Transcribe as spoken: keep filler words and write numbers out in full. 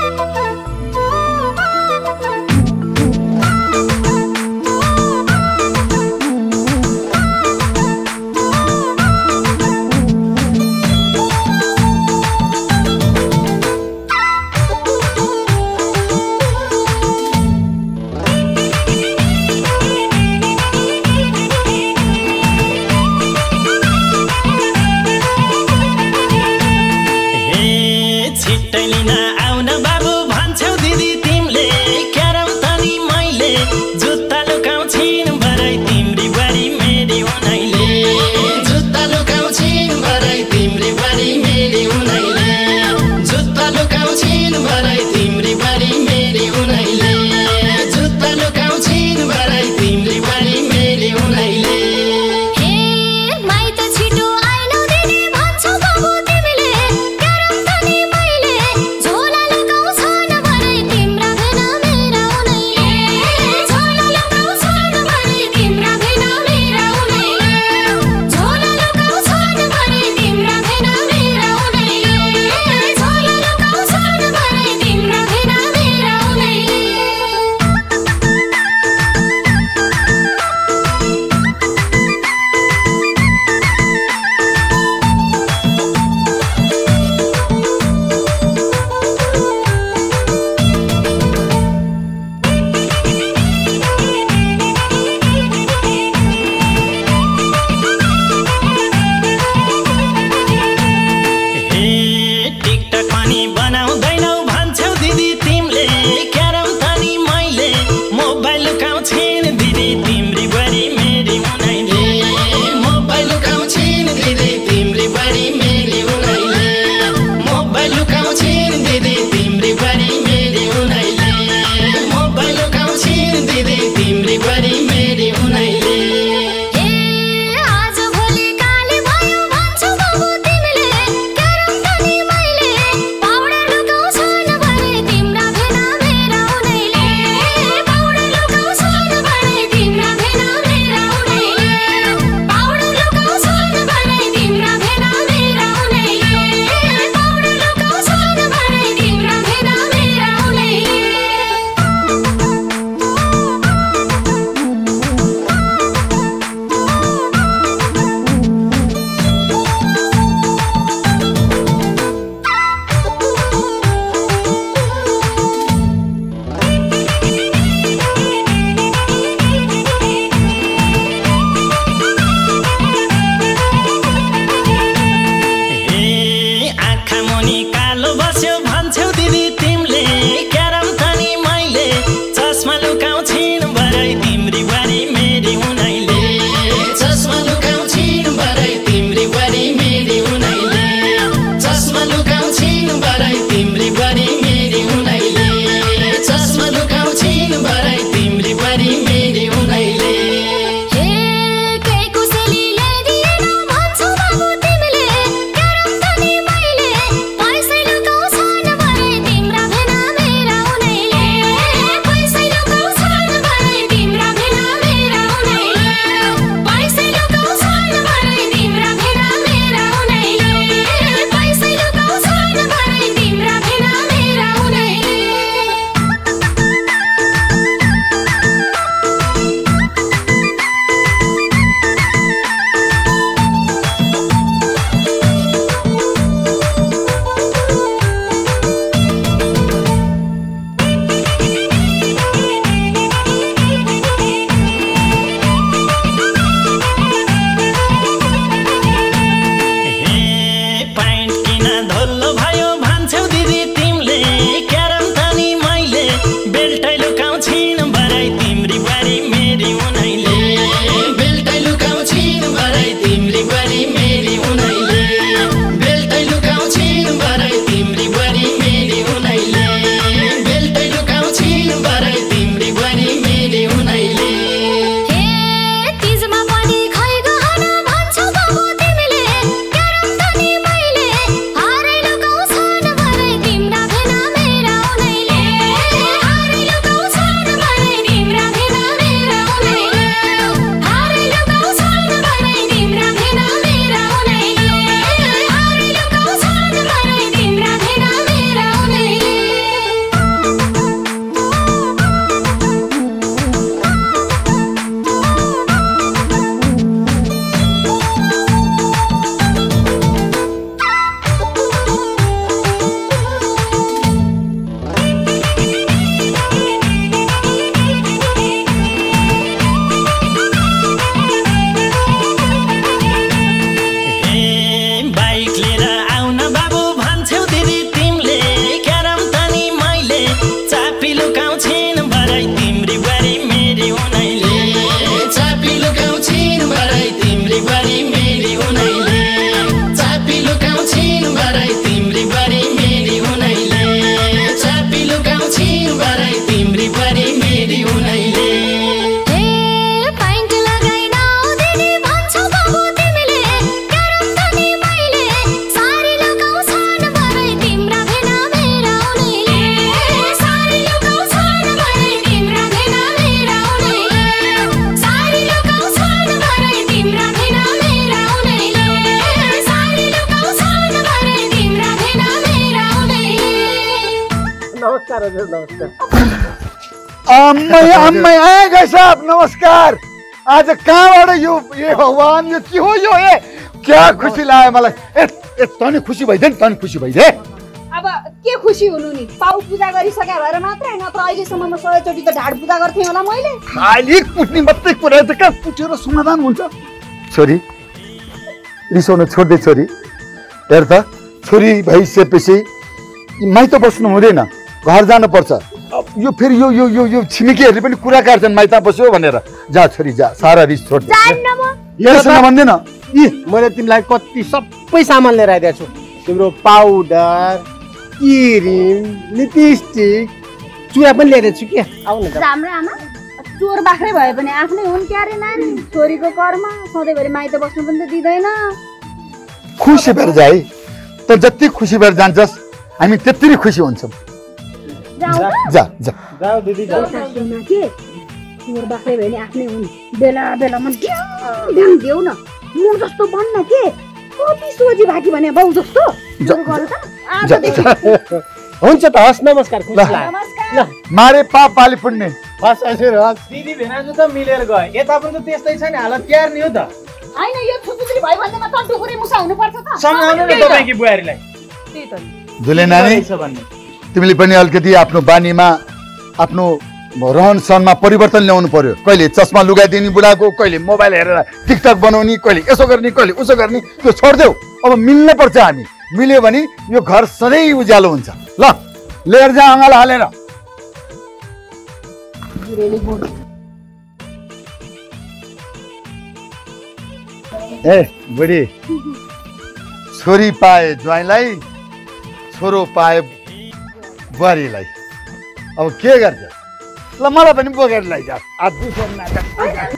छिट्टै लिन आउन बाबु भन् नमस्कार हजुर नमस्कार अम्मै अम्मै ए गाई साहब नमस्कार आज कहाँबाट यो ए भगवान यो के हो यो ए क्या खुसी लाग्यो मलाई ए ए तनी खुसी भइदे नि तनी खुसी भइदे अब के खुसी हुनु नि पाउ पूजा गरिसके भएर मात्रै नत्र अहिलेसम्म म सयचोटि त ढाड पूजा गर्थेँ होला मैले खाली कुट्ने मात्रै कुरा त कहाँ कुटेर समाधान हुन्छ छोरी रिसाउन छोड्दै छोरी हेर त छोरी भइसकेपछि माइत बस्नु हुँदैन घर जानुपर्छ यो फेरि यो यो यो यो छिमेकीहरूले पनि कुरा काट्छन् माइत बस्यो भनेर जा छोरी जा सारा रिस छोड भन्दैन यी मैले तिमीलाई कति सबै सामान लिएर आइदिएको छु तिम्रो पाउडर क्रिम लिपस्टिक चुरा पनि ल्याइदिएको छु के आउ न राम्रो आमा चोर बाख्रै भए पनि आफ्नै हुन् क्यारे नानी छोरीको कर्म सधैँभरि माइत बस्नु पनि त दिँदैन खुसी भएर जा है त जति खुसी भएर जान्छस् हामी त्यति नै खुसी हुन्छौँ जा जा जाऊ दिदी जाऊ के चोर बाख्रै भए नि आफ्नै हुन् बेला बेलामा ध्यान देऊ न म जस्तो भन्न के कति सोझी भाकी भने बाउ जस्तो हुन्छ त हस् नमस्कार खुसी लाग्यो मारे पाप पाली पुण्य हस् हजुर हस् दिदी भेनाजु त मिलेर गए यता पनि त त्यस्तै छ नि हालत क्यार नि हो त हैन यो छुचुचुरी भयो भन्दैमा त टुकुरी मुसा हुनु पर्छ त सम्झाउनु न तपाईकी बुहारीलाई त्यही त दुले नानी तिमीले पनि अलिकति आफ्नो बानीमा आफ्नो रहन सहनमा परिवर्तन ल्याउनु पर्यो कहिले चस्मा लुगाइदिने बुढाको कहिले मोबाइल हेरेर टिकटक बनाउने कहिले यसो गर्ने कहिले उसो गर्ने त्यो छोड्देऊ अब मिल्न पर्छ हामी मिल्यो भने यो घर सधैँ उज्यालो हुन्छ ल लिएर जा अँगाल हालेर ए बुढी छोरी पाए ज्वाइँलाई छोरो पाए बुहारीलाई अब के गर्छ ल मलाई पनि बोकेर लैजा आज